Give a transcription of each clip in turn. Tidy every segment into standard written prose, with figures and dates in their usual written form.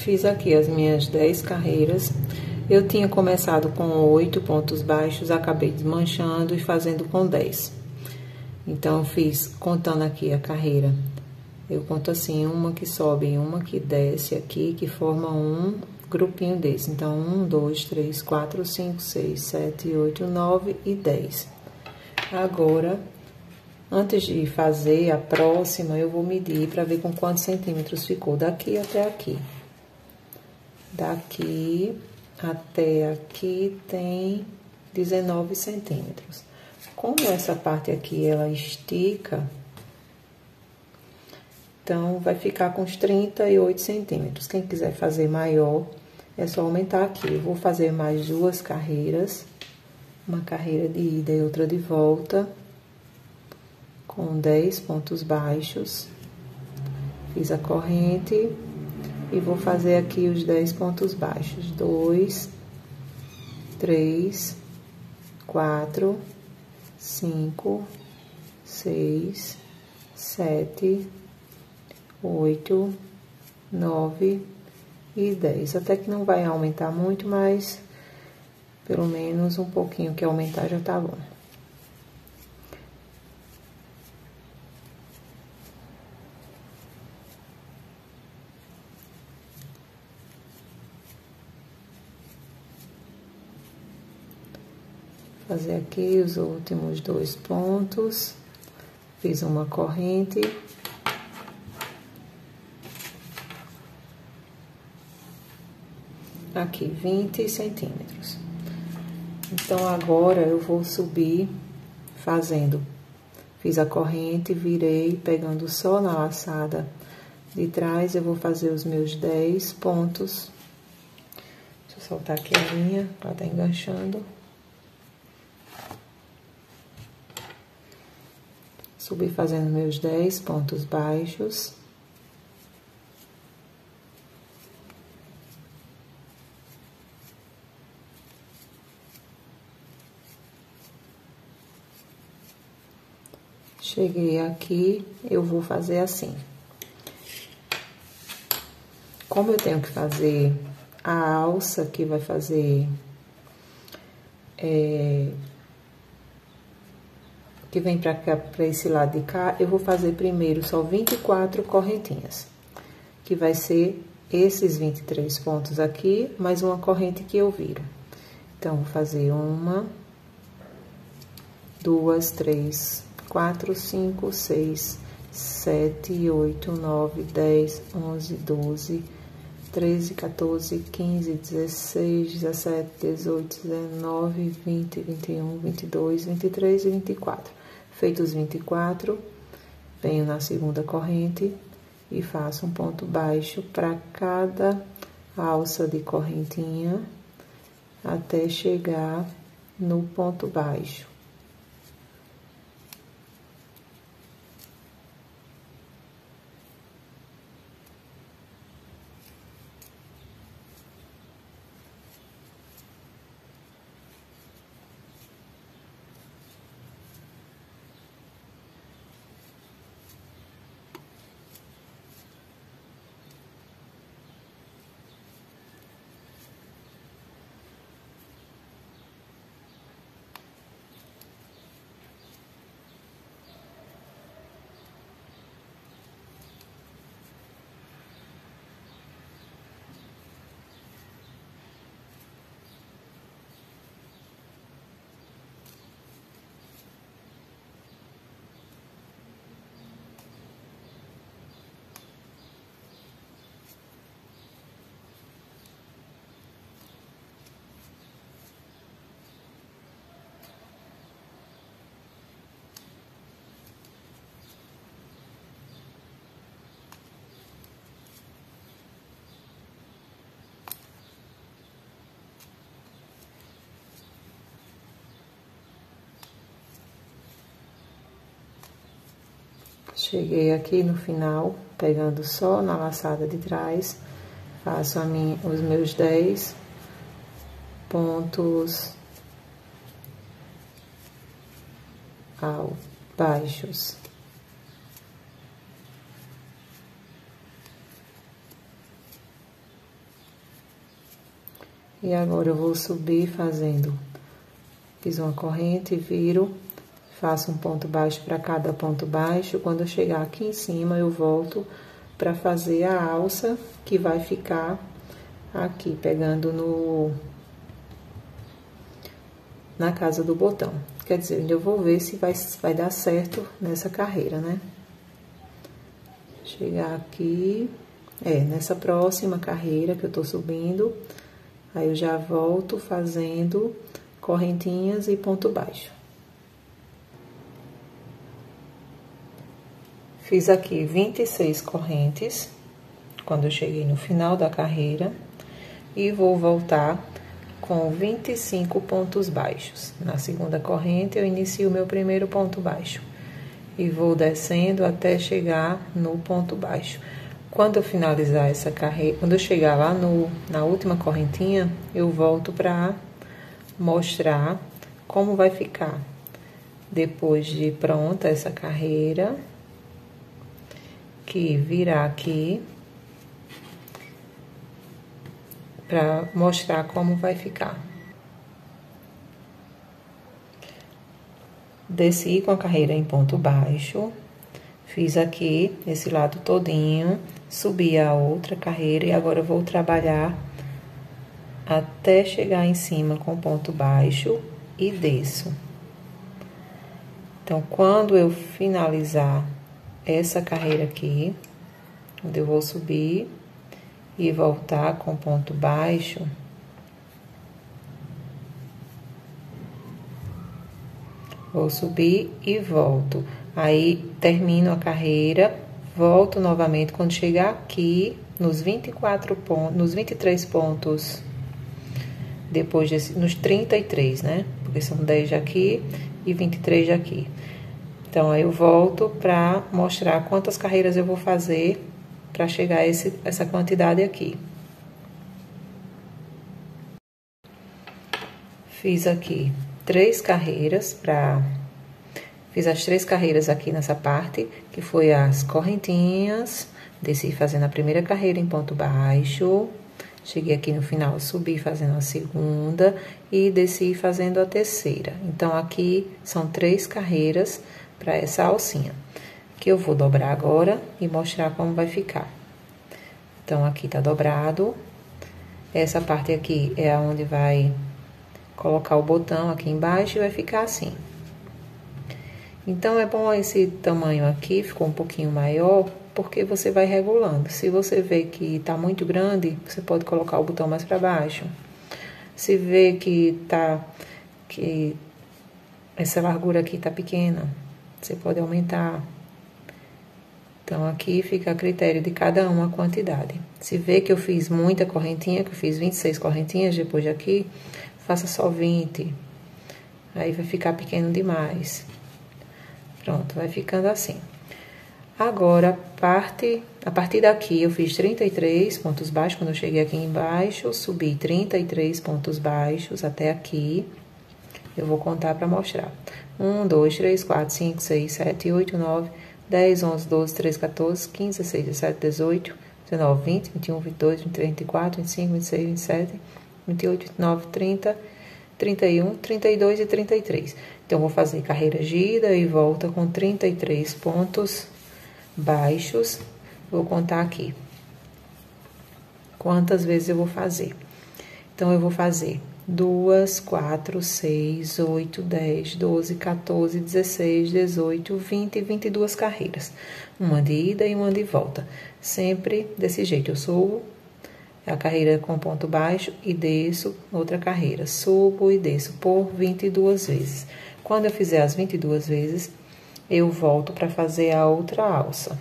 Fiz aqui as minhas 10 carreiras. Eu tinha começado com 8 pontos baixos, acabei desmanchando e fazendo com 10. Então, eu fiz, contando aqui a carreira, eu conto assim, uma que sobe e uma que desce aqui, que forma um grupinho desse. Então, 1, 2, 3, 4, 5, 6, 7, 8, 9 e 10. Agora, antes de fazer a próxima, eu vou medir para ver com quantos centímetros ficou daqui até aqui. Daqui até aqui tem 19 centímetros. Como essa parte aqui, ela estica, então, vai ficar com uns 38 centímetros. Quem quiser fazer maior, é só aumentar aqui. Eu vou fazer mais 2 carreiras, uma carreira de ida e outra de volta, com 10 pontos baixos. Fiz a corrente e vou fazer aqui os 10 pontos baixos. 2, 3, 4, 5, 6, 7, 8, 9 e 10. Até que não vai aumentar muito, mas pelo menos um pouquinho que aumentar já tá bom. Fazer aqui os últimos 2 pontos. Fiz uma corrente. Aqui, 20 centímetros. Então, agora eu vou subir fazendo. Fiz a corrente, virei, pegando só na laçada de trás, eu vou fazer os meus 10 pontos. Deixa eu soltar aqui a linha, ela tá enganchando. Subi fazendo meus 10 pontos baixos. Cheguei aqui, eu vou fazer assim. Como eu tenho que fazer a alça que vai fazer... que vem pra cá, pra esse lado de cá, eu vou fazer primeiro só 24 correntinhas. Que vai ser esses 23 pontos aqui, mais uma corrente que eu viro. Então, vou fazer 1, 2, 3, 4, 5, 6, 7, 8, 9, 10, 11, 12, 13, 14, 15, 16, 17, 18, 19, 20, 21, 22, 23 e 24. Feitos os 24, venho na segunda corrente e faço um ponto baixo para cada alça de correntinha até chegar no ponto baixo. Cheguei aqui no final, pegando só na laçada de trás, faço os meus 10 pontos baixos. E agora eu vou subir fazendo, fiz uma corrente, viro, faço um ponto baixo para cada ponto baixo. Quando eu chegar aqui em cima, eu volto para fazer a alça que vai ficar aqui, pegando na casa do botão. Quer dizer, eu vou ver se vai dar certo nessa carreira, né? Chegar aqui, nessa próxima carreira que eu tô subindo, aí eu já volto fazendo correntinhas e ponto baixo. Fiz aqui 26 correntes, quando eu cheguei no final da carreira, e vou voltar com 25 pontos baixos. Na segunda corrente, eu inicio o meu primeiro ponto baixo. E vou descendo até chegar no ponto baixo. Quando eu finalizar essa carreira, quando eu chegar lá na última correntinha, eu volto para mostrar como vai ficar. Depois de pronta essa carreira, que virar aqui, para mostrar como vai ficar. Desci com a carreira em ponto baixo, fiz aqui esse lado todinho, subi a outra carreira e agora eu vou trabalhar até chegar em cima com ponto baixo e desço. Então, quando eu finalizar essa carreira aqui, onde eu vou subir e voltar com ponto baixo, vou subir e volto. Aí, termino a carreira, volto novamente. Quando chegar aqui, nos 24 pontos, nos 23 pontos, depois nos 33, né? Porque são 10 de aqui e 23 de aqui. Então, aí eu volto pra mostrar quantas carreiras eu vou fazer pra chegar a essa quantidade aqui. Fiz aqui 3 carreiras fiz as 3 carreiras aqui nessa parte, que foi as correntinhas, desci fazendo a primeira carreira em ponto baixo, cheguei aqui no final, subi fazendo a segunda e desci fazendo a terceira. Então, aqui são 3 carreiras para essa alcinha, que eu vou dobrar agora e mostrar como vai ficar. Então, aqui tá dobrado, essa parte aqui é onde vai colocar o botão aqui embaixo e vai ficar assim. Então, é bom esse tamanho aqui, ficou um pouquinho maior, porque você vai regulando. Se você vê que tá muito grande, você pode colocar o botão mais para baixo. Se vê que essa largura aqui tá pequena, você pode aumentar. Então, aqui fica a critério de cada um a quantidade. Se vê que eu fiz muita correntinha, que eu fiz 26 correntinhas depois de aqui, faça só 20. Aí vai ficar pequeno demais. Pronto, vai ficando assim. Agora, a partir daqui, eu fiz 33 pontos baixos. Quando eu cheguei aqui embaixo, subi 33 pontos baixos até aqui. Eu vou contar para mostrar. 1, 2, 3, 4, 5, 6, 7, 8, 9, 10, 11, 12, 13, 14, 15, 16, 17, 18, 19, 20, 21, 22, 23, 24, 25, 26, 27, 28, 29, 30, 31, 32 e 33. Então, vou fazer carreira gira e volta com 33 pontos baixos. Vou contar aqui quantas vezes eu vou fazer. Então, eu vou fazer 2, 4, 6, 8, 10, 12, 14, 16, 18, 20 e 22 carreiras. Uma de ida e uma de volta. Sempre desse jeito. Eu subo a carreira com ponto baixo e desço outra carreira. Subo e desço por 22 vezes. Quando eu fizer as 22 vezes, eu volto para fazer a outra alça.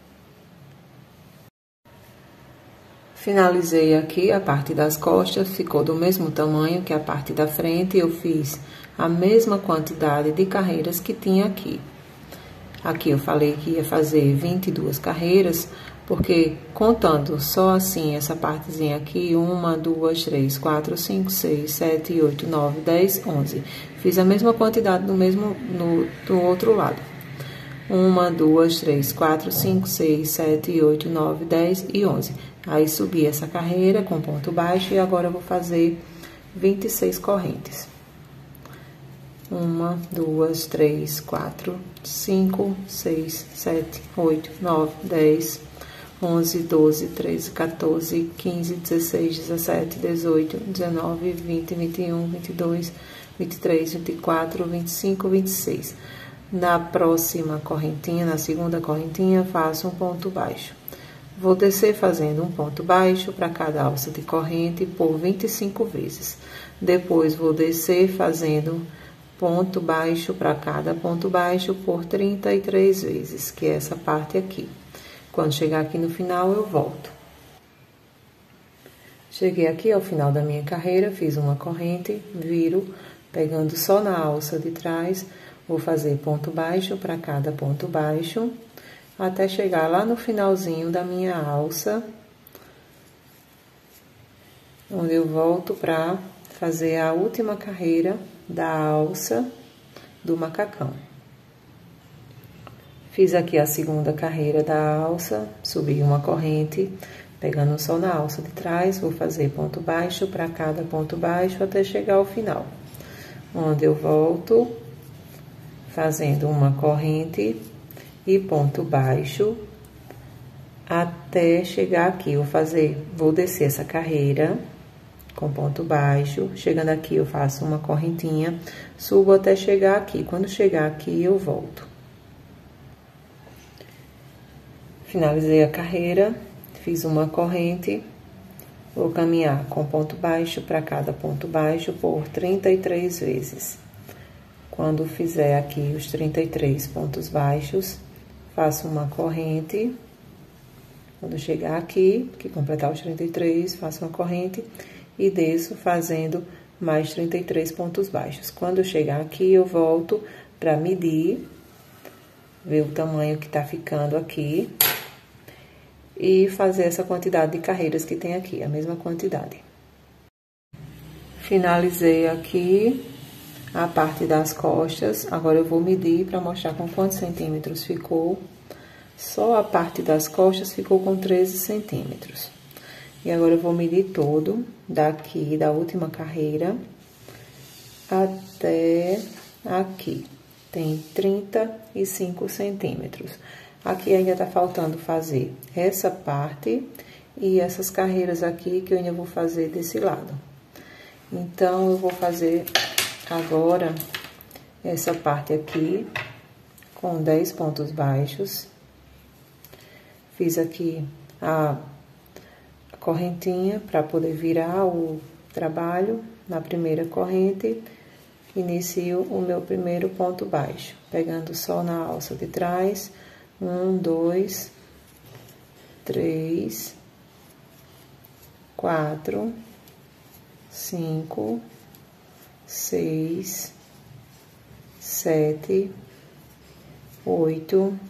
Finalizei aqui a parte das costas, ficou do mesmo tamanho que a parte da frente. Eu fiz a mesma quantidade de carreiras que tinha aqui. Aqui eu falei que ia fazer 22 carreiras, porque contando só assim, essa partezinha aqui, 1, 2, 3, 4, 5, 6, 7, 8, 9, 10, 11. Fiz a mesma quantidade do outro lado. 1, 2, 3, 4, 5, 6, 7, 8, 9, 10 e 11. Aí, subi essa carreira com ponto baixo e agora eu vou fazer 26 correntes. 1, 2, 3, 4, 5, 6, 7, 8, 9, 10, 11, 12, 13, 14, 15, 16, 17, 18, 19, 20, 21, 22, 23, 24, 25, 26. Na próxima correntinha, na segunda correntinha, faço um ponto baixo. Vou descer fazendo um ponto baixo para cada alça de corrente por 25 vezes. Depois, vou descer fazendo ponto baixo para cada ponto baixo por 33 vezes, que é essa parte aqui. Quando chegar aqui no final, eu volto. Cheguei aqui ao final da minha carreira, fiz uma corrente, viro, pegando só na alça de trás, vou fazer ponto baixo para cada ponto baixo, até chegar lá no finalzinho da minha alça, onde eu volto para fazer a última carreira da alça do macacão. Fiz aqui a segunda carreira da alça, subi uma corrente, pegando só na alça de trás, vou fazer ponto baixo para cada ponto baixo até chegar ao final, onde eu volto fazendo uma corrente e ponto baixo até chegar aqui. Vou descer essa carreira com ponto baixo, chegando aqui eu faço uma correntinha, subo até chegar aqui. Quando chegar aqui eu volto. Finalizei a carreira, fiz uma corrente, vou caminhar com ponto baixo para cada ponto baixo por 33 vezes. Quando fizer aqui os 33 pontos baixos, faço uma corrente. Quando chegar aqui, que completar os 33, faço uma corrente e desço fazendo mais 33 pontos baixos. Quando chegar aqui, eu volto para medir, ver o tamanho que tá ficando aqui e fazer essa quantidade de carreiras que tem aqui, a mesma quantidade. Finalizei aqui a parte das costas, agora eu vou medir para mostrar com quantos centímetros ficou. Só a parte das costas ficou com 13 centímetros. E agora eu vou medir todo, daqui, da última carreira, até aqui. Tem 35 centímetros. Aqui ainda tá faltando fazer essa parte e essas carreiras aqui que eu ainda vou fazer desse lado. Então, eu vou fazer agora essa parte aqui com 10 pontos baixos. Fiz aqui a correntinha para poder virar o trabalho na primeira corrente. Inicio o meu primeiro ponto baixo, pegando só na alça de trás. 1, 2, 3, 4, 5, 6, 7, 8,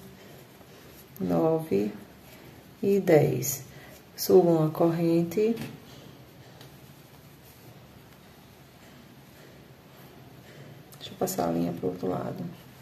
9 e 10. Subo uma corrente. Deixa eu passar a linha pro outro lado.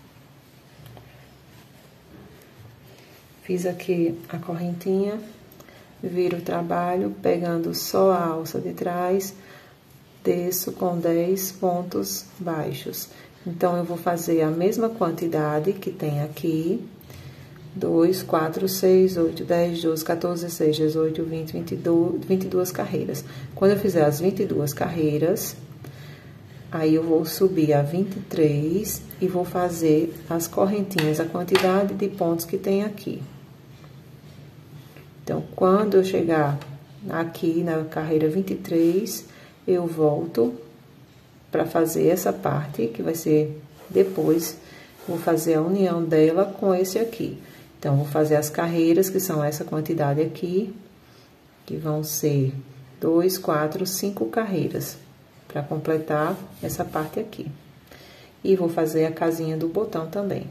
Fiz aqui a correntinha, viro o trabalho, pegando só a alça de trás, desço com 10 pontos baixos. Então, eu vou fazer a mesma quantidade que tem aqui, 2, 4, 6, 8, 10, 12, 14, 16, 18, 20, 22 carreiras. Quando eu fizer as 22 carreiras, aí eu vou subir a 23 e vou fazer as correntinhas, a quantidade de pontos que tem aqui. Então, quando eu chegar aqui na carreira 23, eu volto para fazer essa parte, que vai ser depois, vou fazer a união dela com esse aqui. Então, vou fazer as carreiras, que são essa quantidade aqui, que vão ser 2, 4, 5 carreiras, para completar essa parte aqui. E vou fazer a casinha do botão também.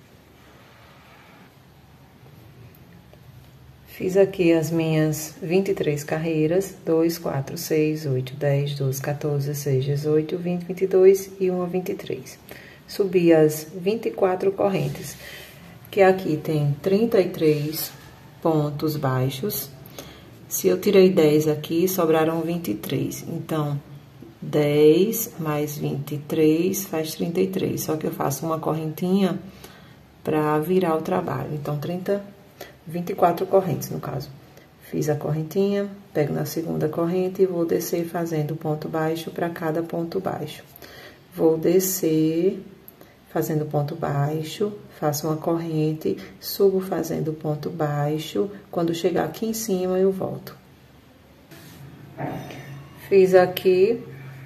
Fiz aqui as minhas 23 carreiras, 2, 4, 6, 8, 10, 12, 14, 16, 18, 20, 22 e uma 23. Subi as 24 correntes, que aqui tem 33 pontos baixos. Se eu tirei 10 aqui, sobraram 23. Então, 10 mais 23 faz 33. Só que eu faço uma correntinha pra virar o trabalho. Então, 24 correntes, no caso. Fiz a correntinha, pego na segunda corrente e vou descer fazendo ponto baixo para cada ponto baixo. Vou descer fazendo ponto baixo, faço uma corrente, subo fazendo ponto baixo. Quando chegar aqui em cima, eu volto. Fiz aqui.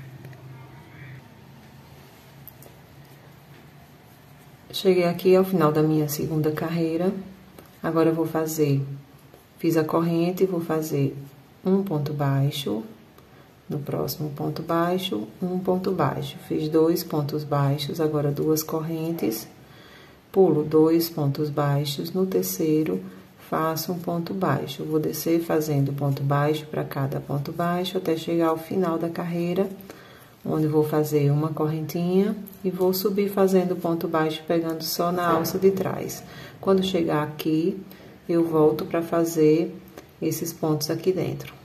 Cheguei aqui ao final da minha segunda carreira. Agora eu vou fazer, fiz a corrente, vou fazer um ponto baixo, no próximo ponto baixo, um ponto baixo. Fiz 2 pontos baixos, agora 2 correntes, pulo 2 pontos baixos, no terceiro faço um ponto baixo. Vou descer fazendo ponto baixo para cada ponto baixo, até chegar ao final da carreira, onde vou fazer uma correntinha e vou subir fazendo ponto baixo, pegando só na alça de trás. Quando chegar aqui, eu volto para fazer esses pontos aqui dentro.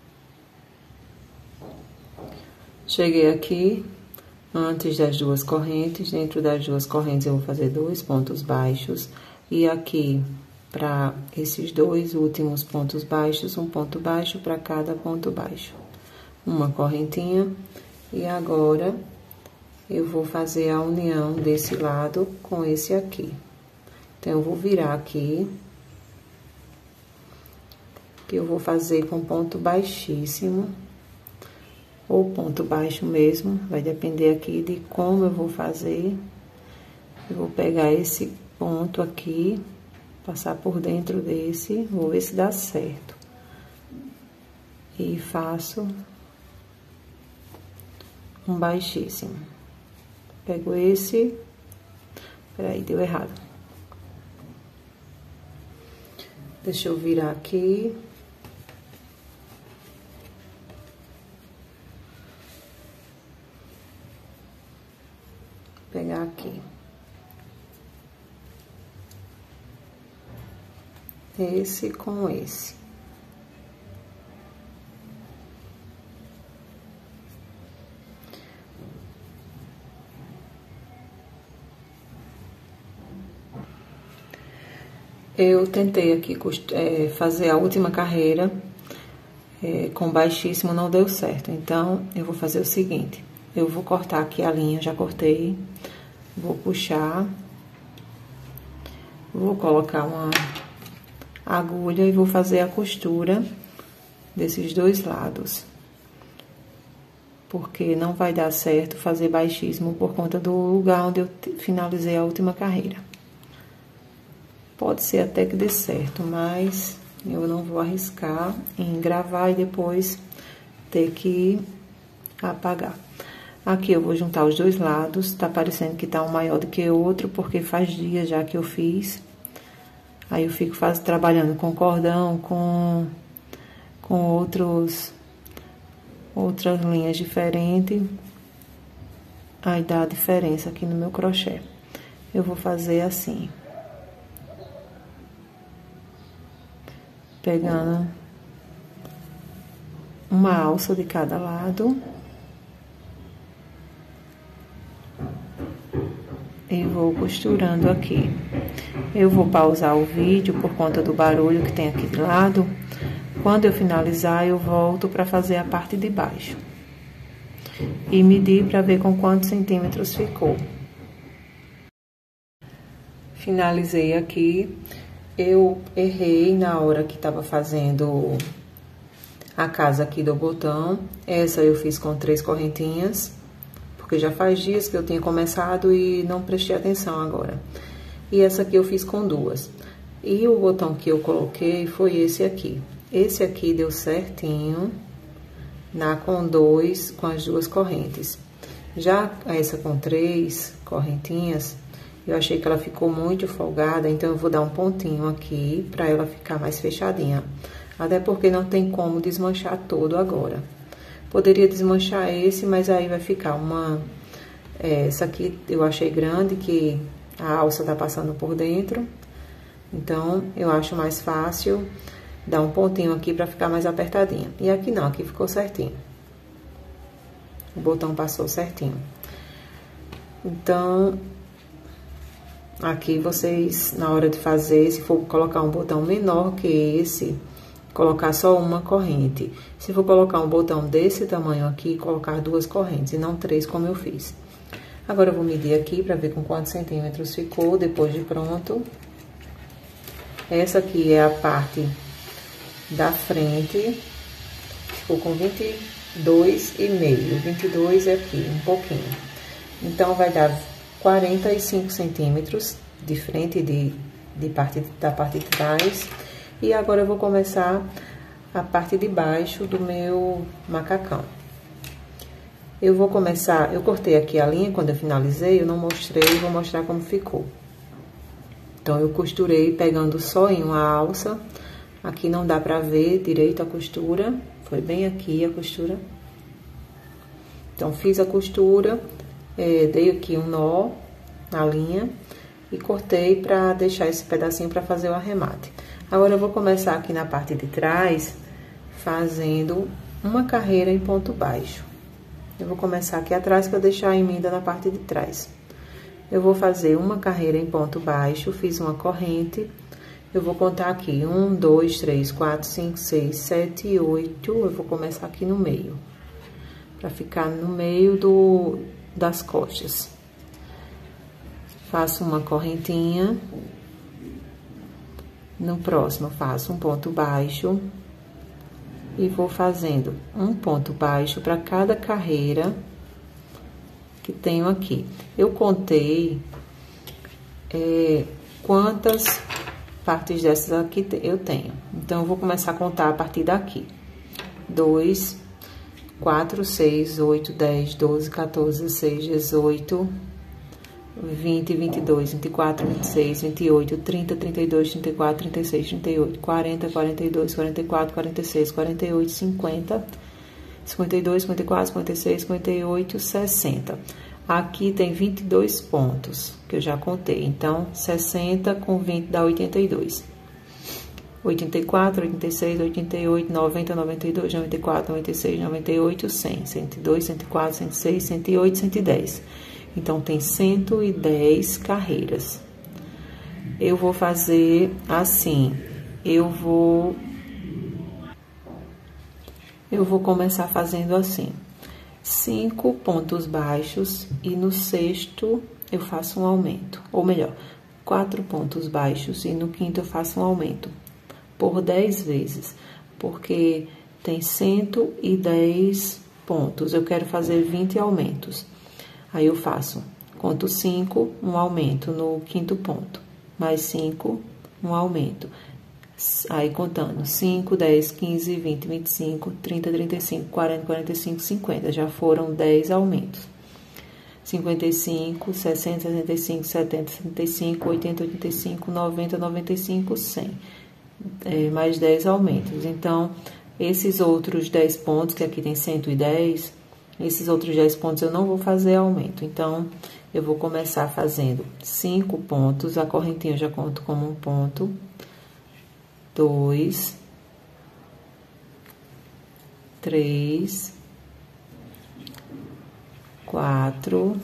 Cheguei aqui, antes das 2 correntes, dentro das 2 correntes eu vou fazer 2 pontos baixos. E aqui, para esses 2 últimos pontos baixos, um ponto baixo para cada ponto baixo. Uma correntinha. E agora, eu vou fazer a união desse lado com esse aqui. Então, eu vou virar aqui, que eu vou fazer com ponto baixíssimo, ou ponto baixo mesmo, vai depender aqui de como eu vou fazer. Eu vou pegar esse ponto aqui, passar por dentro desse, vou ver se dá certo. E faço um baixíssimo. Pego esse, peraí, deu errado. Deixa eu virar aqui. Pegar aqui. Esse com esse. Eu tentei aqui fazer a última carreira com baixíssimo, não deu certo. Então, eu vou fazer o seguinte. Eu vou cortar aqui a linha, já cortei. Vou puxar. Vou colocar uma agulha e vou fazer a costura desses 2 lados. Porque não vai dar certo fazer baixíssimo por conta do lugar onde eu finalizei a última carreira. Pode ser até que dê certo, mas eu não vou arriscar em gravar e depois ter que apagar. Aqui eu vou juntar os 2 lados, tá parecendo que tá um maior do que o outro, porque faz dias já que eu fiz. Aí eu fico trabalhando com cordão, com outras linhas diferentes. Aí dá a diferença aqui no meu crochê. Eu vou fazer assim. Pegando uma alça de cada lado. E vou costurando aqui. Eu vou pausar o vídeo por conta do barulho que tem aqui do lado. Quando eu finalizar, eu volto para fazer a parte de baixo. E medir para ver com quantos centímetros ficou. Finalizei aqui. Eu errei na hora que tava fazendo a casa aqui do botão. Essa eu fiz com 3 correntinhas, porque já faz dias que eu tinha começado e não prestei atenção agora. E essa aqui eu fiz com 2. E o botão que eu coloquei foi esse aqui. Esse aqui deu certinho com 2, com as 2 correntes. Já essa com 3 correntinhas, eu achei que ela ficou muito folgada, então eu vou dar um pontinho aqui pra ela ficar mais fechadinha. Até porque não tem como desmanchar todo agora. Poderia desmanchar esse, mas aí vai ficar essa aqui eu achei grande, que a alça tá passando por dentro. Então, eu acho mais fácil dar um pontinho aqui pra ficar mais apertadinha. E aqui não, aqui ficou certinho. O botão passou certinho. Então, aqui vocês, na hora de fazer, se for colocar um botão menor que esse, colocar só uma corrente. Se for colocar um botão desse tamanho aqui, colocar 2 correntes e não 3, como eu fiz. Agora, eu vou medir aqui para ver com quantos centímetros ficou depois de pronto. Essa aqui é a parte da frente, ficou com 22,5. 22 é aqui, um pouquinho. Então, vai dar 45 centímetros de frente da parte de trás. E agora eu vou começar a parte de baixo do meu macacão. Eu vou começar, eu cortei aqui a linha, quando eu finalizei, eu não mostrei, vou mostrar como ficou. Então, eu costurei pegando só em uma alça. Aqui não dá pra ver direito a costura, foi bem aqui a costura. Então, fiz a costura, dei aqui um nó na linha e cortei pra deixar esse pedacinho pra fazer o arremate. Agora, eu vou começar aqui na parte de trás, fazendo uma carreira em ponto baixo. Eu vou começar aqui atrás para deixar a emenda na parte de trás. Eu vou fazer uma carreira em ponto baixo, fiz uma corrente. Eu vou contar aqui 1, 2, 3, 4, 5, 6, 7, 8. Eu vou começar aqui no meio, para ficar no meio das costas. Faço uma correntinha. No próximo, faço um ponto baixo. E vou fazendo um ponto baixo para cada carreira que tenho aqui. Eu contei quantas partes dessas aqui eu tenho. Então, eu vou começar a contar a partir daqui. 2, 4, 6, 8, 10, 12, 14, 16, 18, 20, 22, 24, 26, 28, 30, 32, 34, 36, 38, 40, 42, 44, 46, 48, 50, 52, 54, 56, 58, 60. Aqui tem 22 pontos, que eu já contei. Então, 60 com 20 dá 82. 84, 86, 88, 90, 92, 94, 96, 98, 100, 102, 104, 106, 108, 110. Então, tem 110 carreiras. Eu vou fazer assim, eu vou começar fazendo assim, 5 pontos baixos e no sexto eu faço um aumento, ou melhor, 4 pontos baixos e no quinto eu faço um aumento, por 10 vezes, porque tem 110 pontos, eu quero fazer 20 aumentos. Aí, eu faço, conto 5, um aumento no quinto ponto, mais 5, um aumento. Aí, contando 5, 10, 15, 20, 25, 30, 35, 40, 45, 50. Já foram 10 aumentos. 55, 60, 65, 70, 75, 80, 85, 90, 95, 100. Mais 10 aumentos. Então, esses outros 10 pontos, que aqui tem 110... Esses outros 10 pontos eu não vou fazer aumento. Então, eu vou começar fazendo 5 pontos. A correntinha eu já conto como um ponto. 2, 3, 4,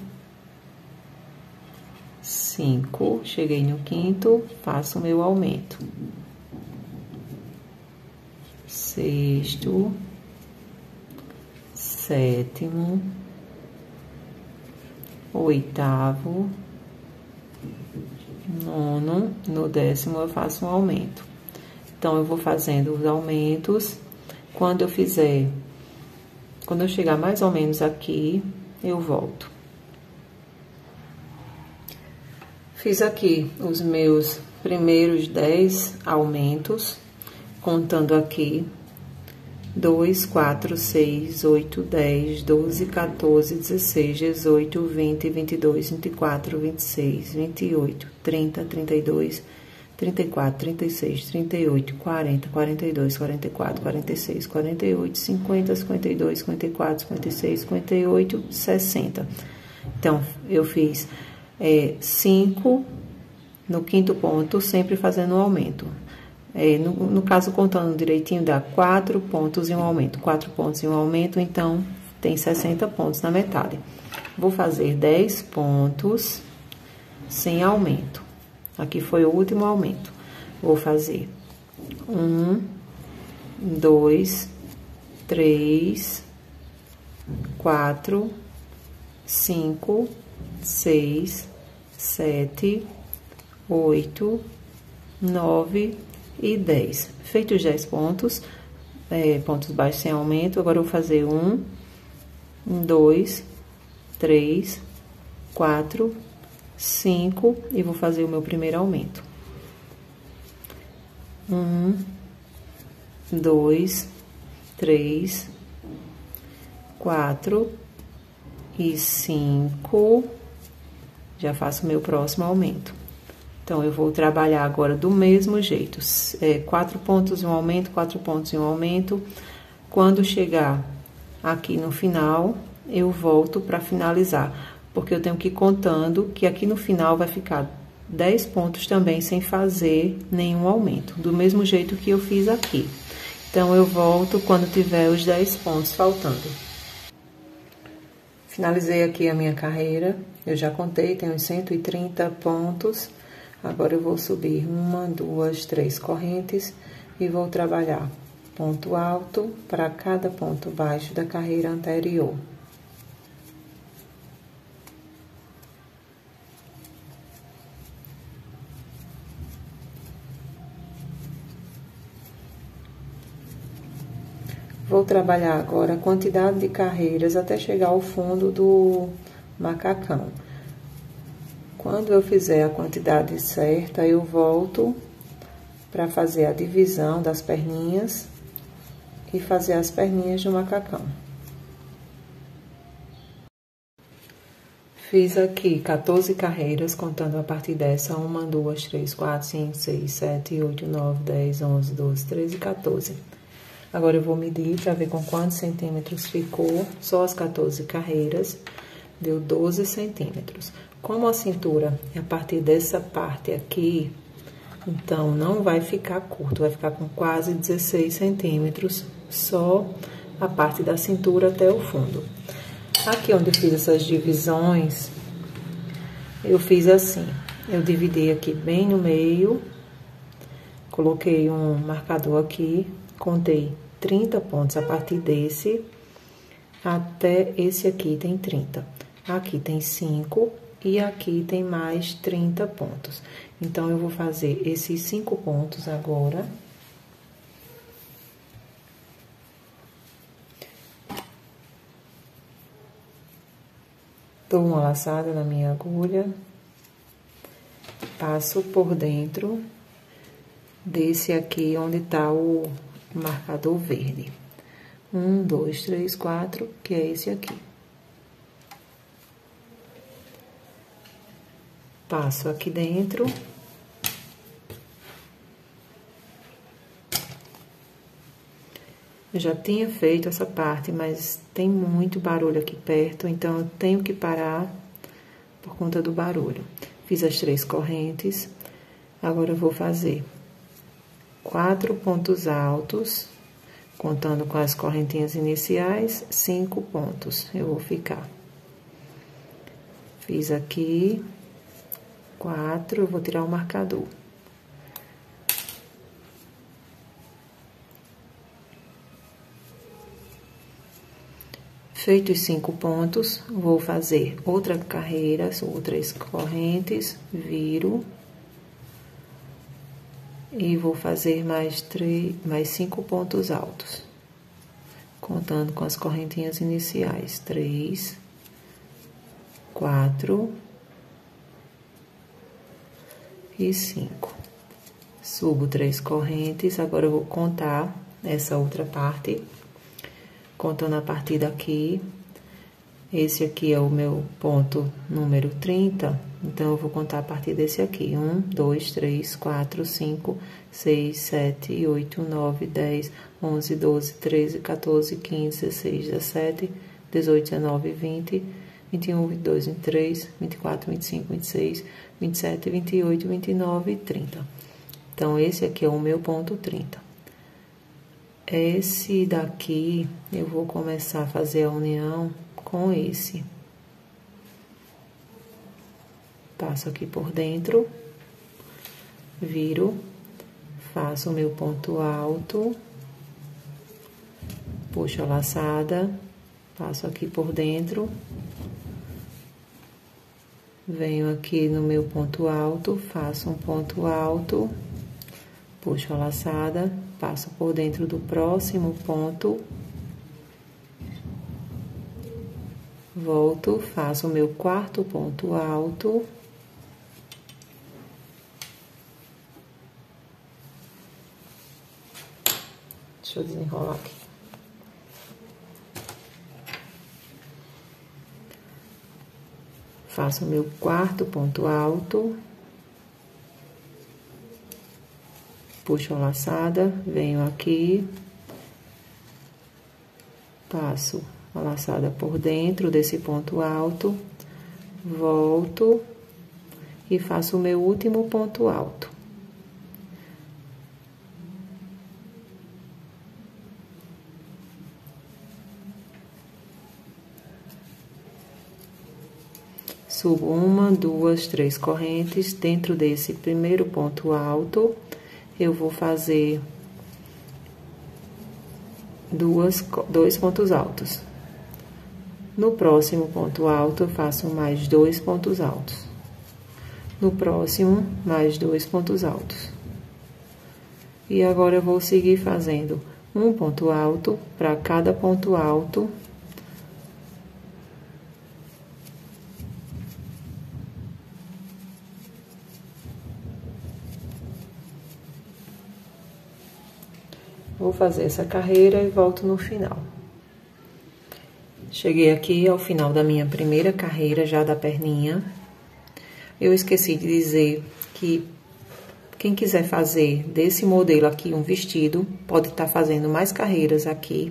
5. Cheguei no quinto, faço o meu aumento. Sexto, sétimo, oitavo, nono, no décimo eu faço um aumento. Então, eu vou fazendo os aumentos. Quando eu chegar mais ou menos aqui, eu volto. Fiz aqui os meus primeiros 10 aumentos, contando aqui 2, 4, 6, 8, 10, 12, 14, 16, 18, 20, 22, 24, 26, 28, 30, 32, 34, 36, 38, 40, 42, 44, 46, 48, 50, 52, 54, 56, 58, 60. Então, eu fiz 5 no quinto ponto, sempre fazendo um aumento. No caso, contando direitinho, dá 4 pontos e um aumento. 4 pontos e um aumento, então, tem 60 pontos na metade. Vou fazer 10 pontos sem aumento. Aqui foi o último aumento. Vou fazer 1, 2, 3, 4, 5, 6, 7, 8, 9 e 10. Feito os 10 pontos, pontos baixos sem aumento, agora eu vou fazer 1, 2, 3, 4, 5 e vou fazer o meu primeiro aumento. 1, 2, 3, 4 e 5. Já faço o meu próximo aumento. Então, eu vou trabalhar agora do mesmo jeito. 4 pontos em um aumento, 4 pontos em um aumento. Quando chegar aqui no final, eu volto para finalizar. Porque eu tenho que ir contando que aqui no final vai ficar 10 pontos também sem fazer nenhum aumento. Do mesmo jeito que eu fiz aqui. Então, eu volto quando tiver os 10 pontos faltando. Finalizei aqui a minha carreira. Eu já contei, tem uns 130 pontos. Agora, eu vou subir 1, 2, 3 correntes e vou trabalhar ponto alto para cada ponto baixo da carreira anterior. Vou trabalhar agora a quantidade de carreiras até chegar ao fundo do macacão. Quando eu fizer a quantidade certa, eu volto para fazer a divisão das perninhas e fazer as perninhas do macacão. Fiz aqui 14 carreiras, contando a partir dessa, 1, 2, 3, 4, 5, 6, 7, 8, 9, 10, 11, 12, 13 e 14. Agora, eu vou medir para ver com quantos centímetros ficou, só as 14 carreiras, deu 12 centímetros. Como a cintura é a partir dessa parte aqui, então, não vai ficar curto, vai ficar com quase 16 centímetros, só a parte da cintura até o fundo. Aqui onde eu fiz essas divisões, eu fiz assim, eu dividi aqui bem no meio, coloquei um marcador aqui, contei 30 pontos a partir desse, até esse aqui tem 30. Aqui tem 5 e aqui tem mais 30 pontos. Então, eu vou fazer esses 5 pontos agora. Dou uma laçada na minha agulha, passo por dentro desse aqui onde tá o marcador verde. 1, 2, 3, 4, que é esse aqui. Passo aqui dentro. Eu já tinha feito essa parte, mas tem muito barulho aqui perto, então eu tenho que parar por conta do barulho. Fiz as 3 correntes, agora eu vou fazer 4 pontos altos, contando com as correntinhas iniciais, 5 pontos eu vou ficar. Fiz aqui 4, eu vou tirar o marcador. Feitos 5 pontos, vou fazer outra carreira, outras correntes, viro. E vou fazer mais 5 pontos altos. Contando com as correntinhas iniciais. 3, 4 e 5. Subo 3 correntes, agora eu vou contar essa outra parte. Contando a partir daqui, esse aqui é o meu ponto número 30, então eu vou contar a partir desse aqui. 1, 2, 3, 4, 5, 6, 7, 8, 9, 10, 11, 12, 13, 14, 15, 16, 17, 18, 19, 20, 21, 22, 23, 24, 25, 26, 27, 28, 29 e 30. Então, esse aqui é o meu ponto 30. esse daqui, eu vou começar a fazer a união com esse. Passo aqui por dentro, viro, faço o meu ponto alto, puxo a laçada, passo aqui por dentro, venho aqui no meu ponto alto, faço um ponto alto, puxo a laçada, passo por dentro do próximo ponto, volto, faço o meu quarto ponto alto, deixa eu desenrolar aqui. Faço o meu quarto ponto alto, puxo a laçada, venho aqui, passo a laçada por dentro desse ponto alto, volto e faço o meu último ponto alto. Subo uma, duas, três correntes. Dentro desse primeiro ponto alto, eu vou fazer dois pontos altos. No próximo ponto alto, eu faço mais dois pontos altos. No próximo, mais dois pontos altos. E agora, eu vou seguir fazendo um ponto alto para cada ponto alto. Vou fazer essa carreira e volto no final. Cheguei aqui ao final da minha primeira carreira, já da perninha. Eu esqueci de dizer que quem quiser fazer desse modelo aqui um vestido, pode estar fazendo mais carreiras aqui.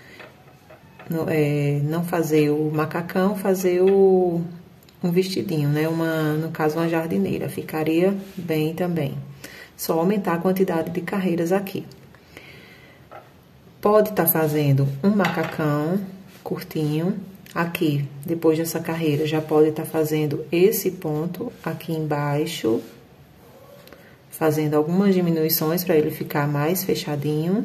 Não fazer o macacão, fazer um vestidinho, né? No caso, uma jardineira. Ficaria bem também. Só aumentar a quantidade de carreiras aqui. Pode estar fazendo um macacão curtinho. Aqui, depois dessa carreira, já pode estar fazendo esse ponto aqui embaixo. Fazendo algumas diminuições para ele ficar mais fechadinho.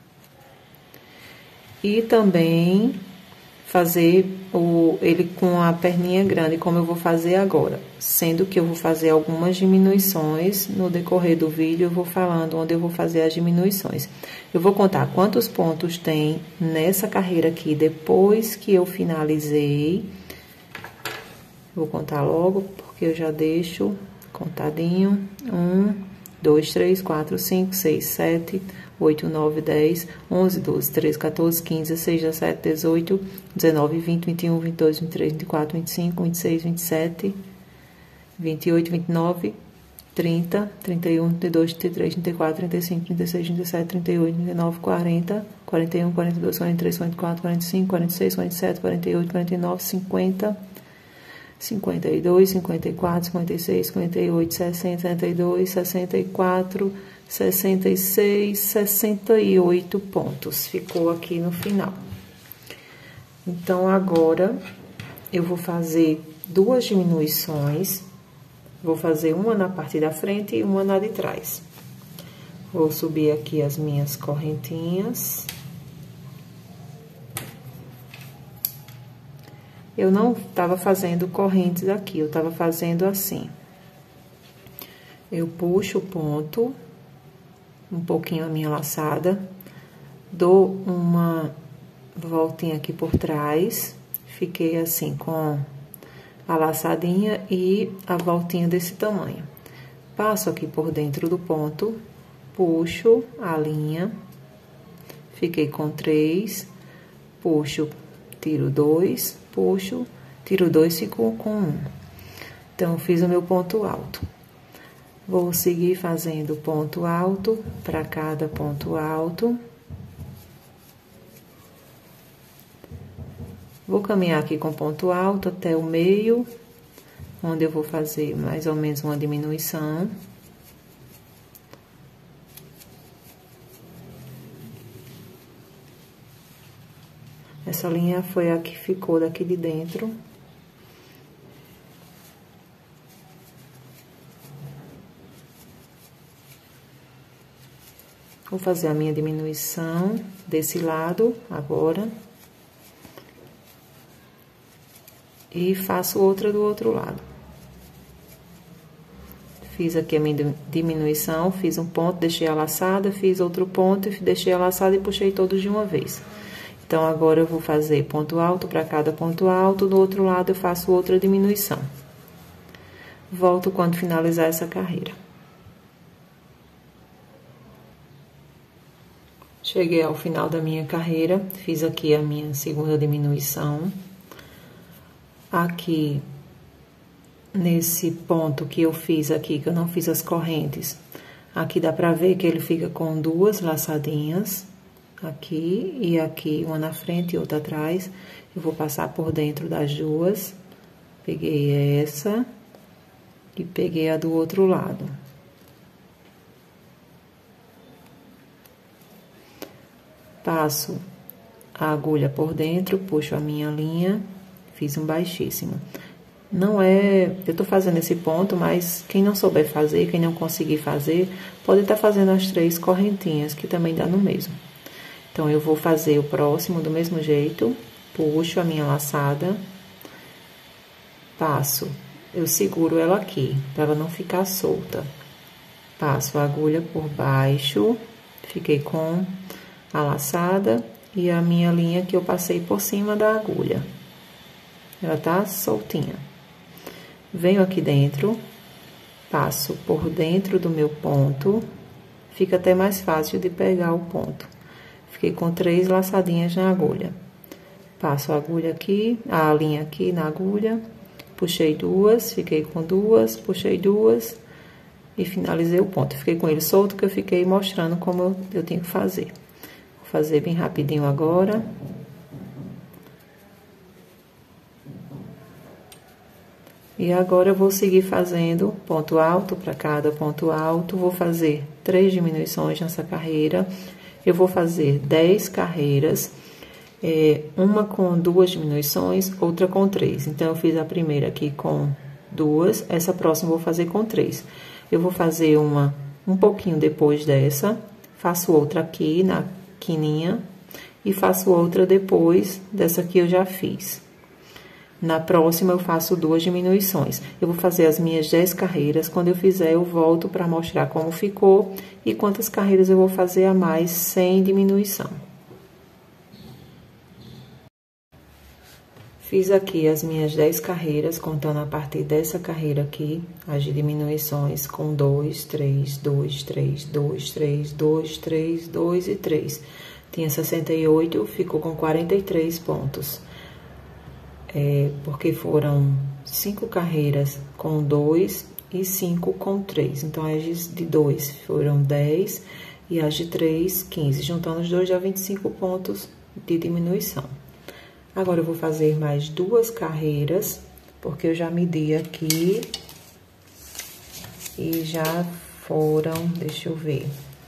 E também fazer ele com a perninha grande, como eu vou fazer agora. Sendo que eu vou fazer algumas diminuições, no decorrer do vídeo eu vou falando onde eu vou fazer as diminuições. Eu vou contar quantos pontos tem nessa carreira aqui, depois que eu finalizei. Vou contar logo, porque eu já deixo contadinho. 1, 2, 3, 4, 5, 6, 7... 8, 9, 10, 11, 12, 13, 14, 15, 16, 17, 18, 19, 20, 21, 22, 23, 24, 25, 26, 27, 28, 29, 30, 31, 32, 33, 34, 35, 36, 37, 38, 39, 40, 41, 42, 43, 44, 45, 46, 47, 48, 49, 50, 52, 54, 56, 58, 60, 62, 64, 66, 68 pontos. Ficou aqui no final. Então, agora, eu vou fazer duas diminuições. Vou fazer uma na parte da frente e uma na de trás. Vou subir aqui as minhas correntinhas. Eu não estava fazendo correntes aqui, eu estava fazendo assim. Eu puxo o ponto, um pouquinho a minha laçada, dou uma voltinha aqui por trás, fiquei assim com a laçadinha e a voltinha desse tamanho. Passo aqui por dentro do ponto, puxo a linha, fiquei com 3, puxo, tiro 2, puxo, tiro 2, ficou com 1. Então, fiz o meu ponto alto. Vou seguir fazendo ponto alto para cada ponto alto. Vou caminhar aqui com ponto alto até o meio, onde eu vou fazer mais ou menos uma diminuição. Essa linha foi a que ficou daqui de dentro. Vou fazer a minha diminuição desse lado agora. E faço outra do outro lado. Fiz aqui a minha diminuição, fiz um ponto, deixei a laçada, fiz outro ponto, deixei a laçada e puxei todos de uma vez. Então, agora eu vou fazer ponto alto para cada ponto alto, do outro lado eu faço outra diminuição. Volto quando finalizar essa carreira. Cheguei ao final da minha carreira, fiz aqui a minha segunda diminuição. Aqui, nesse ponto que eu fiz aqui, que eu não fiz as correntes, aqui dá pra ver que ele fica com duas laçadinhas, aqui e aqui, uma na frente e outra atrás. Eu vou passar por dentro das duas. Peguei essa e peguei a do outro lado. Passo a agulha por dentro, puxo a minha linha, fiz um baixíssimo. Não é... Eu tô fazendo esse ponto, mas quem não souber fazer, quem não conseguir fazer, pode estar fazendo as 3 correntinhas, que também dá no mesmo. Então, eu vou fazer o próximo do mesmo jeito, puxo a minha laçada, passo, eu seguro ela aqui, para ela não ficar solta. Passo a agulha por baixo, fiquei com a laçada e a minha linha que eu passei por cima da agulha. Ela tá soltinha. Venho aqui dentro, passo por dentro do meu ponto, fica até mais fácil de pegar o ponto. Fiquei com 3 laçadinhas na agulha. Passo a agulha aqui, a linha aqui na agulha, puxei 2, fiquei com 2, puxei 2 e finalizei o ponto. Fiquei com ele solto, que eu fiquei mostrando como eu tenho que fazer. Vou fazer bem rapidinho agora. E agora, eu vou seguir fazendo ponto alto para cada ponto alto. Vou fazer 3 diminuições nessa carreira. Eu vou fazer 10 carreiras, uma com 2 diminuições, outra com 3. Então, eu fiz a primeira aqui com 2, essa próxima eu vou fazer com 3. Eu vou fazer uma um pouquinho depois dessa, faço outra aqui na quininha e faço outra depois dessa que eu já fiz. Na próxima, eu faço 2 diminuições. Eu vou fazer as minhas 10 carreiras. Quando eu fizer, eu volto para mostrar como ficou e quantas carreiras eu vou fazer a mais sem diminuição. Fiz aqui as minhas 10 carreiras, contando a partir dessa carreira aqui, as diminuições com 2, 3, 2, 3, 2, 3, 2, 3, 2 e 3. Tinha 68, ficou com 43 pontos. Porque foram 5 carreiras com 2 e 5 com 3. Então, as de 2 foram 10 e as de 3, 15. Juntando os dois, dá 25 pontos de diminuição. Agora, eu vou fazer mais 2 carreiras, porque eu já medi aqui e já foram, deixa eu ver,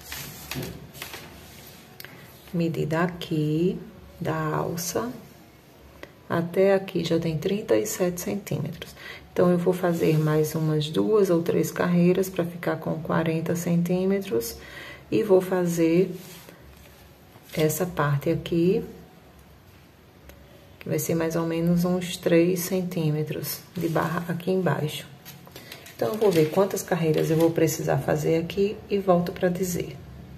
medi daqui, da alça, até aqui já tem 37 centímetros. Então, eu vou fazer mais umas 2 ou 3 carreiras para ficar com 40 centímetros. E vou fazer essa parte aqui, que vai ser mais ou menos uns 3 centímetros de barra aqui embaixo. Então, eu vou ver quantas carreiras eu vou precisar fazer aqui e volto para dizer.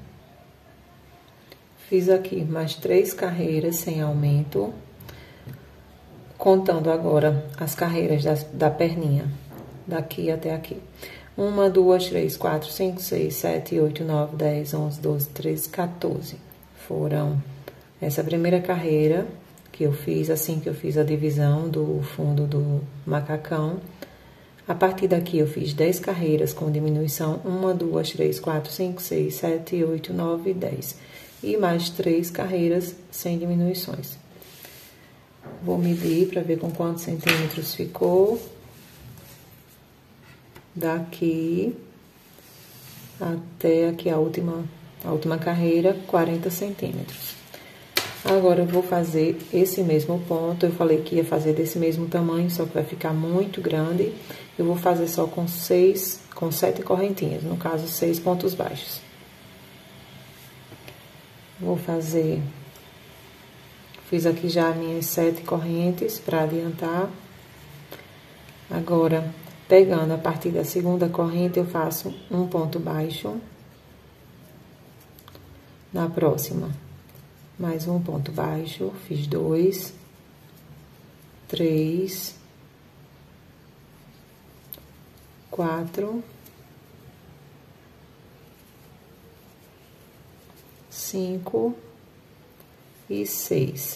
Fiz aqui mais 3 carreiras sem aumento. Contando agora as carreiras da perninha, daqui até aqui. 1, 2, 3, 4, 5, 6, 7, 8, 9, 10, 11, 12, 13, 14. Foram essa primeira carreira que eu fiz, assim que eu fiz a divisão do fundo do macacão. A partir daqui, eu fiz 10 carreiras com diminuição. 1, 2, 3, 4, 5, 6, 7, 8, 9 e 10. E mais 3 carreiras sem diminuições. Vou medir para ver com quantos centímetros ficou. Daqui até aqui a última carreira, 40 centímetros. Agora, eu vou fazer esse mesmo ponto. Eu falei que ia fazer desse mesmo tamanho, só que vai ficar muito grande. Eu vou fazer só com 7 correntinhas, no caso, 6 pontos baixos. Vou fazer... Fiz aqui já minhas 7 correntes para adiantar. Agora, pegando a partir da segunda corrente, eu faço um ponto baixo. Na próxima, mais um ponto baixo, fiz 2, 3, 4, 5 e 6.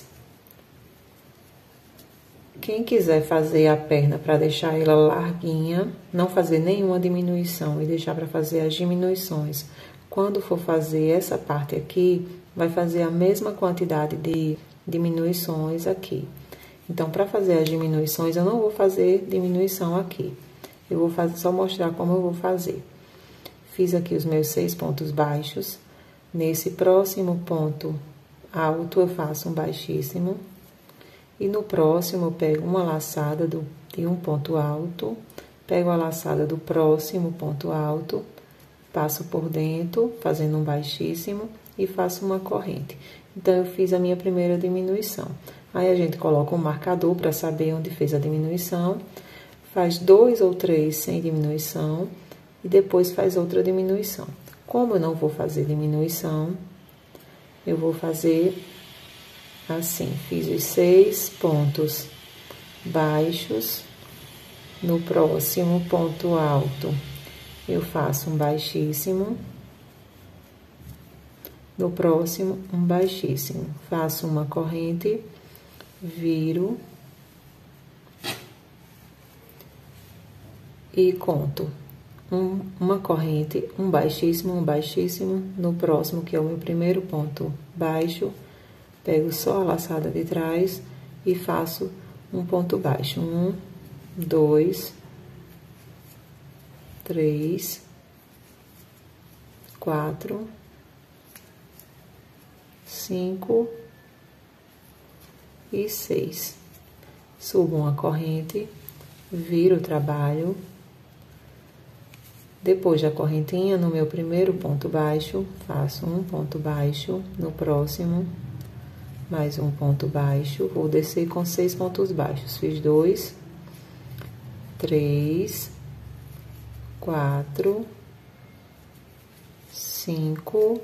Quem quiser fazer a perna para deixar ela larguinha, não fazer nenhuma diminuição e deixar para fazer as diminuições. Quando for fazer essa parte aqui, vai fazer a mesma quantidade de diminuições aqui. Então, para fazer as diminuições, eu não vou fazer diminuição aqui. Eu vou fazer, só mostrar como eu vou fazer. Fiz aqui os meus 6 pontos baixos. Nesse próximo ponto alto, eu faço um baixíssimo. E no próximo, eu pego uma laçada de um ponto alto, pego a laçada do próximo ponto alto, passo por dentro, fazendo um baixíssimo, e faço uma corrente. Então, eu fiz a minha primeira diminuição. Aí, a gente coloca um marcador para saber onde fez a diminuição, faz 2 ou 3 sem diminuição, e depois faz outra diminuição. Como eu não vou fazer diminuição, eu vou fazer assim, fiz os 6 pontos baixos, no próximo ponto alto, eu faço um baixíssimo, no próximo, um baixíssimo, faço uma corrente, viro e conto uma corrente, um baixíssimo, no próximo, que é o meu primeiro ponto baixo, pego só a laçada de trás e faço um ponto baixo. 1, 2, 3, 4, 5 e 6. Subo uma corrente, viro o trabalho. Depois da correntinha, no meu primeiro ponto baixo, faço um ponto baixo, no próximo, mais um ponto baixo, vou descer com 6 pontos baixos. Fiz 2, 3, 4, 5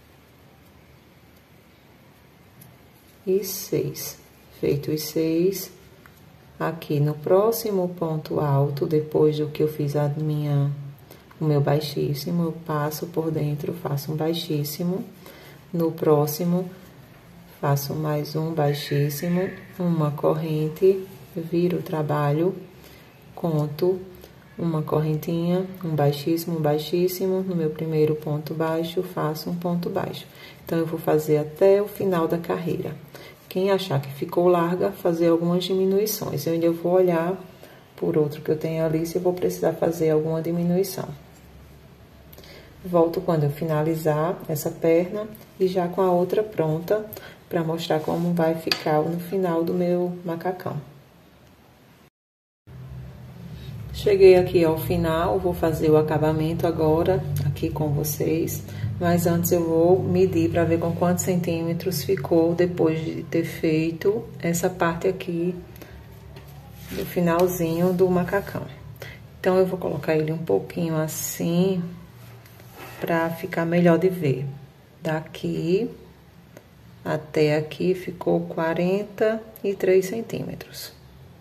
e 6. Feito os 6, aqui no próximo ponto alto, depois do que eu fiz o meu baixíssimo, eu passo por dentro, faço um baixíssimo. No próximo, faço mais um baixíssimo, uma corrente, viro o trabalho, conto uma correntinha, um baixíssimo, no meu primeiro ponto baixo, faço um ponto baixo. Então, eu vou fazer até o final da carreira. Quem achar que ficou larga, fazer algumas diminuições. Eu ainda vou olhar por outro que eu tenho ali, se eu vou precisar fazer alguma diminuição. Volto quando eu finalizar essa perna e já com a outra pronta, para mostrar como vai ficar no final do meu macacão. Cheguei aqui ao final, vou fazer o acabamento agora aqui com vocês, mas antes eu vou medir para ver com quantos centímetros ficou depois de ter feito essa parte aqui do finalzinho do macacão. Então, eu vou colocar ele um pouquinho assim, para ficar melhor de ver. Daqui até aqui ficou 43 centímetros.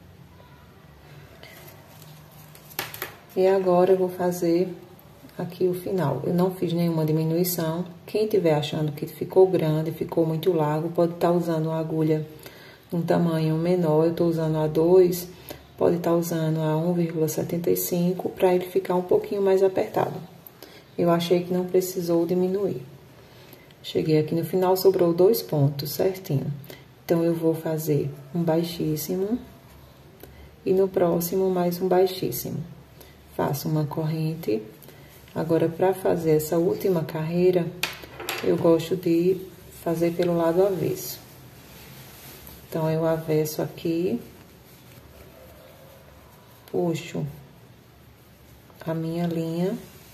E agora eu vou fazer aqui o final. Eu não fiz nenhuma diminuição. Quem estiver achando que ficou grande, ficou muito largo, pode estar usando uma agulha um tamanho menor. Eu tô usando a 2, pode estar usando a 1,75 para ele ficar um pouquinho mais apertado. Eu achei que não precisou diminuir. Cheguei aqui no final, sobrou 2 pontos certinho. Então, eu vou fazer um baixíssimo e no próximo mais um baixíssimo. Faço uma corrente. Agora, para fazer essa última carreira, eu gosto de fazer pelo lado avesso. Então, eu avesso aqui, puxo a minha linha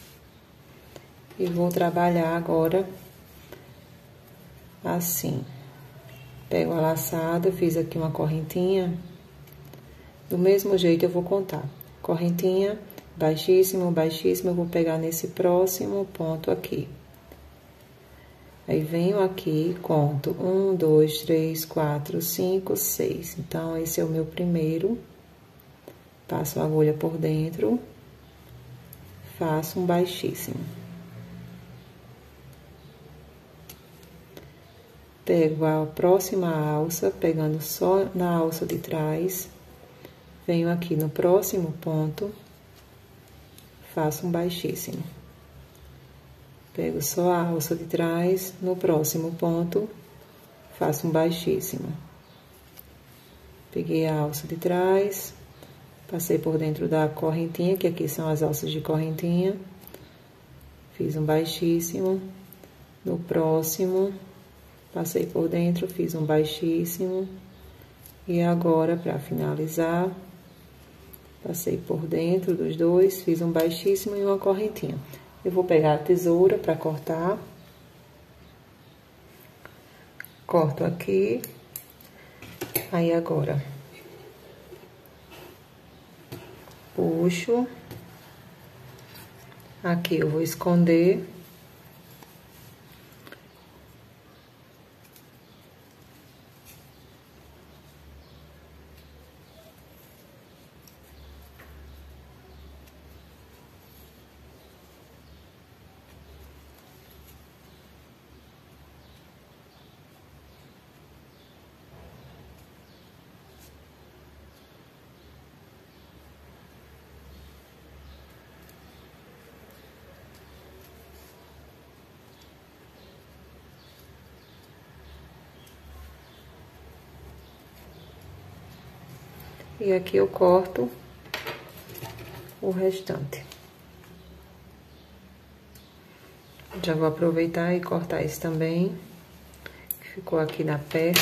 e vou trabalhar agora assim. Pego a laçada, fiz aqui uma correntinha. Do mesmo jeito eu vou contar. Correntinha, baixíssimo, baixíssimo, eu vou pegar nesse próximo ponto aqui. Aí, venho aqui, conto 1, 2, 3, 4, 5, 6. Então, esse é o meu primeiro. Passo a agulha por dentro, faço um baixíssimo. Pego a próxima alça, pegando só na alça de trás, venho aqui no próximo ponto, faço um baixíssimo. Pego só a alça de trás, no próximo ponto, faço um baixíssimo. Peguei a alça de trás, passei por dentro da correntinha, que aqui são as alças de correntinha, fiz um baixíssimo. No próximo, passei por dentro, fiz um baixíssimo. E agora, para finalizar, passei por dentro dos dois, fiz um baixíssimo e uma correntinha. Eu vou pegar a tesoura para cortar. Corto aqui. Aí, agora, puxo. Aqui eu vou esconder. E aqui eu corto o restante. Já vou aproveitar e cortar esse também, que ficou aqui na perna.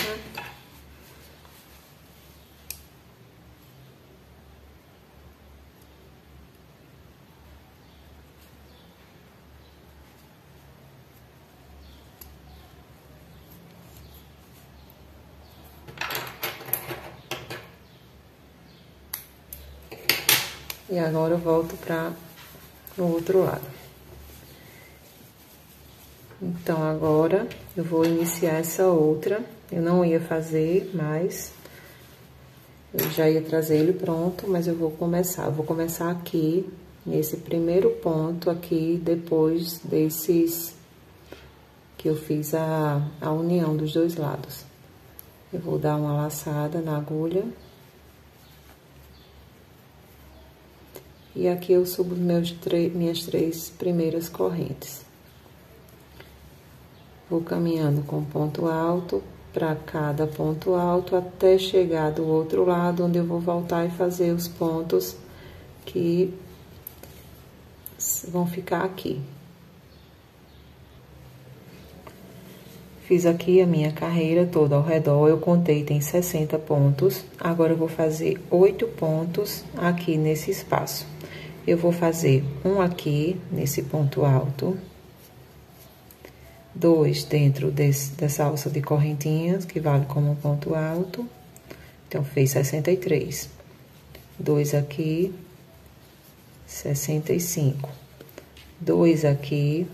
E agora eu volto para o outro lado. Então, agora eu vou iniciar essa outra. Eu não ia fazer mais. Eu já ia trazer ele pronto, mas eu vou começar. Eu vou começar aqui, nesse primeiro ponto aqui, depois desses que eu fiz a união dos dois lados. Eu vou dar uma laçada na agulha. E aqui eu subo minhas três primeiras correntes. Vou caminhando com ponto alto para cada ponto alto até chegar do outro lado, onde eu vou voltar e fazer os pontos que vão ficar aqui. Fiz aqui a minha carreira toda ao redor, eu contei, tem 60 pontos. Agora, eu vou fazer 8 pontos aqui nesse espaço. Eu vou fazer um aqui, nesse ponto alto. 2 dentro dessa alça de correntinhas, que vale como um ponto alto. Então, fez 63. 2 aqui, 65. 2 aqui,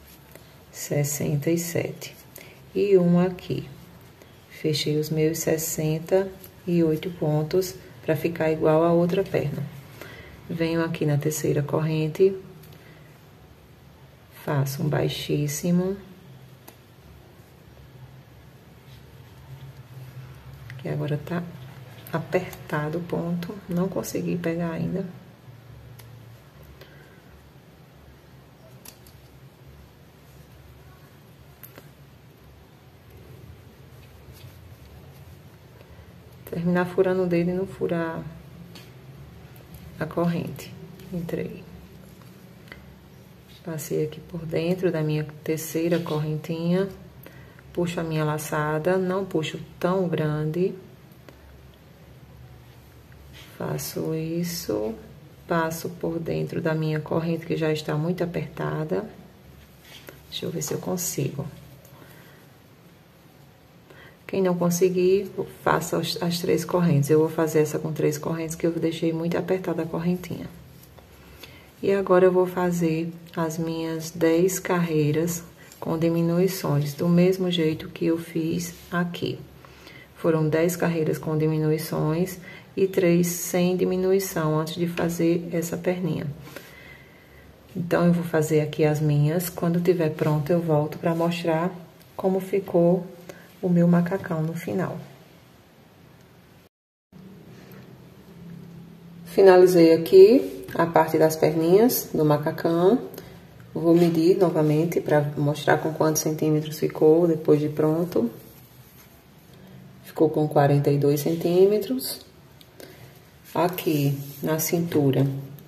67. E um aqui. Fechei os meus 68 pontos para ficar igual a outra perna. Venho aqui na terceira corrente, faço um baixíssimo. Que agora tá apertado o ponto, não consegui pegar ainda. Terminar furando o dedo e não furar a corrente. Entrei. Passei aqui por dentro da minha terceira correntinha. Puxo a minha laçada, não puxo tão grande, Faço isso, passo por dentro da minha corrente que já está muito apertada. Deixa eu ver se eu consigo. Quem não conseguir, faça as 3 correntes. Eu vou fazer essa com 3 correntes, que eu deixei muito apertada a correntinha. E agora eu vou fazer as minhas 10 carreiras com diminuições, do mesmo jeito que eu fiz aqui. Foram 10 carreiras com diminuições e 3 sem diminuição, antes de fazer essa perninha. Então, eu vou fazer aqui as minhas. Quando tiver pronto, eu volto para mostrar como ficou o meu macacão no final. Finalizei aqui a parte das perninhas do macacão. Vou medir novamente para mostrar com quantos centímetros ficou depois de pronto. Ficou com 42 centímetros. Aqui na cintura.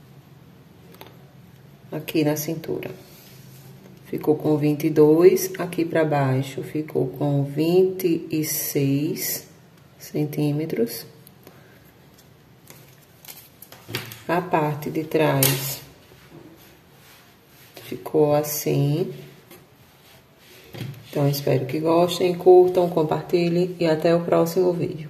Aqui na cintura. Ficou com 22, aqui para baixo ficou com 26 centímetros. A parte de trás ficou assim. Então, espero que gostem, curtam, compartilhem e até o próximo vídeo.